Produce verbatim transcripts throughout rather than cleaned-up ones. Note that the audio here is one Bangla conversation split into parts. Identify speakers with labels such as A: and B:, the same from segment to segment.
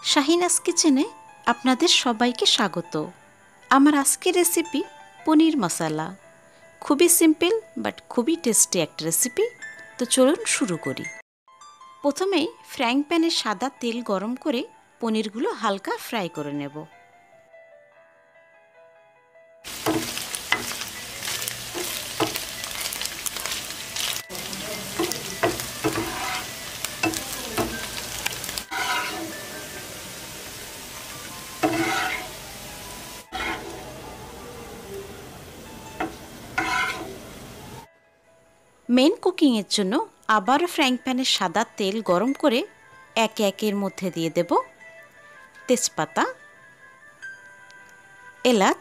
A: শাহিনাস কিচেনে আপনাদের সবাইকে স্বাগত। আমার আজকের রেসিপি পনির মশলা। খুবই সিম্পল বাট খুবই টেস্টি একটা রেসিপি। তো চলুন শুরু করি। প্রথমেই ফ্রাইং প্যানে সাদা তেল গরম করে পনিরগুলো হালকা ফ্রাই করে নেব। মেন কুকিংয়ের জন্য আবারও ফ্রাইং প্যানে সাদা তেল গরম করে একে একের মধ্যে দিয়ে দেব তেজপাতা, এলাচ,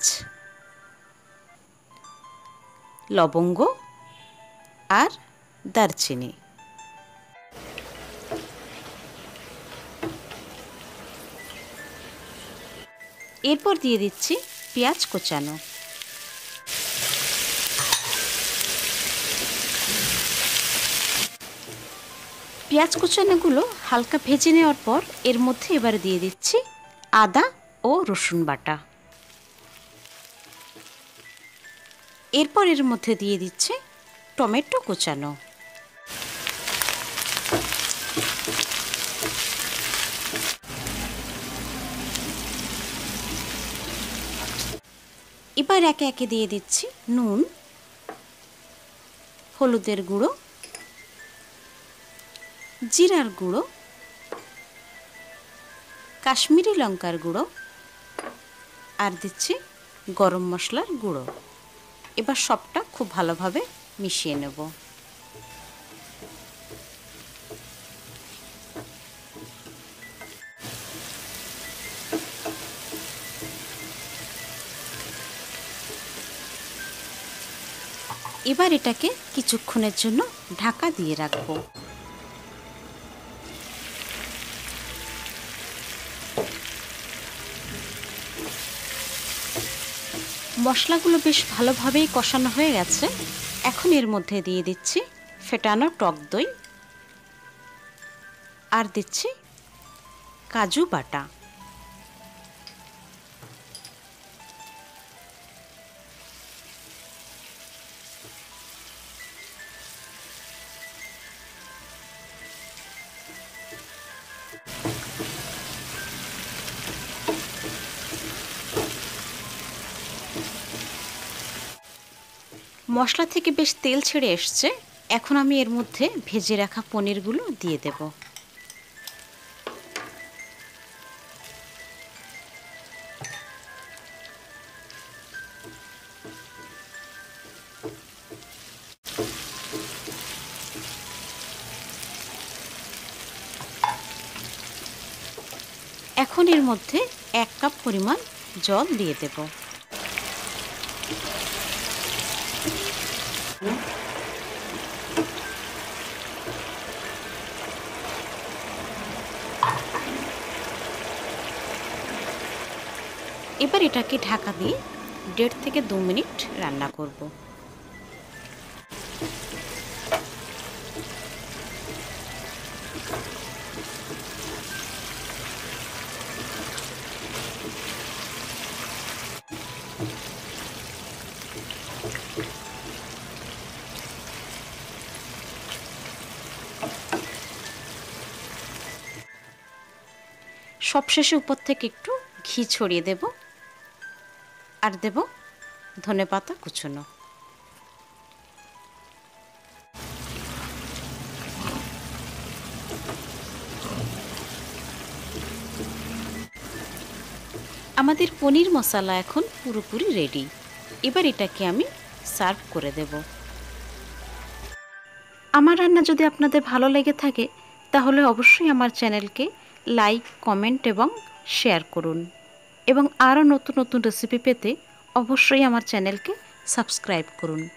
A: লবঙ্গ আর দারচিনি। এরপর দিয়ে দিচ্ছি পেঁয়াজ কোচানো। পেঁয়াজ কুচানোগুলো হালকা ভেজে নেওয়ার পর এর মধ্যে এবার দিয়ে দিচ্ছি আদা ও রসুন বাটা। এরপর এর মধ্যে দিয়ে দিচ্ছি টমেটো কুচানো। এবার একে একে দিয়ে দিচ্ছি নুন, হলুদের গুঁড়ো, জিরার গুঁড়ো, কাশ্মীরি লঙ্কার গুঁড়ো আর দিচ্ছি গরম মশলার গুঁড়ো। এবার সবটা খুব ভালোভাবে মিশিয়ে নেব। এবার এটাকে কিছুক্ষণের জন্য ঢাকা দিয়ে রাখব। মশলাগুলো বেশ ভালোভাবেই কষানো হয়ে গেছে। এখন এর মধ্যে দিয়ে দিচ্ছি ফেটানো টক দই আর দিচ্ছি কাজু বাটা। মশলা থেকে বেশ তেল ছেড়ে এসছে। এখন আমি এর মধ্যে ভেজে রাখা পনিরগুলো দিয়ে দেব। এখন এর মধ্যে এক কাপ পরিমাণ জল দিয়ে দেব। এবার এটাকে ঢাকা দিয়ে দেড় থেকে দু মিনিট রান্না করব। সবশেষে উপর থেকে একটু ঘি ছড়িয়ে দেব আর দেব ধনেপাতা কুচনো। আমাদের পনির মশলা এখন পুরোপুরি রেডি। এবার এটাকে আমি সার্ভ করে দেব। আমার রান্না যদি আপনাদের ভালো লেগে থাকে তাহলে অবশ্যই আমার চ্যানেলকে লাইক, কমেন্ট এবং শেয়ার করুন এবং আরও নতুন নতুন রেসিপি পেতে অবশ্যই আমার চ্যানেলকে সাবস্ক্রাইব করুন।